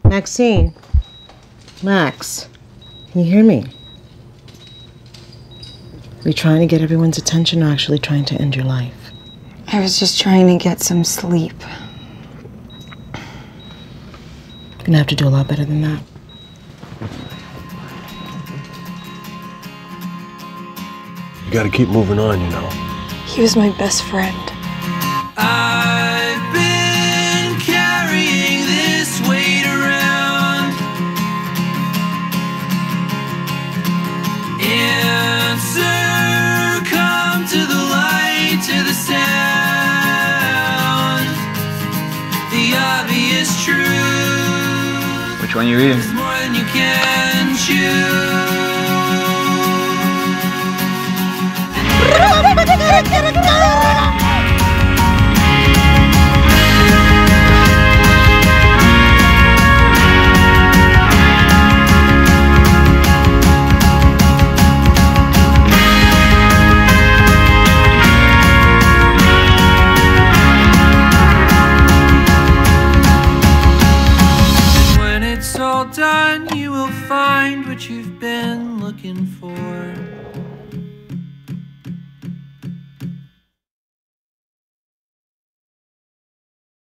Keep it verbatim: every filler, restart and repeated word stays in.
Maxine. Max. Can you hear me? Are you trying to get everyone's attention or actually trying to end your life? I was just trying to get some sleep. You're gonna have to do a lot better than that. You gotta keep moving on, you know. He was my best friend. I've been carrying this weight around. Answer, come to the light, to the sound. The obvious truth. Which one you eating? Is more than you can chew. When it's all done, you will find what you've been looking for.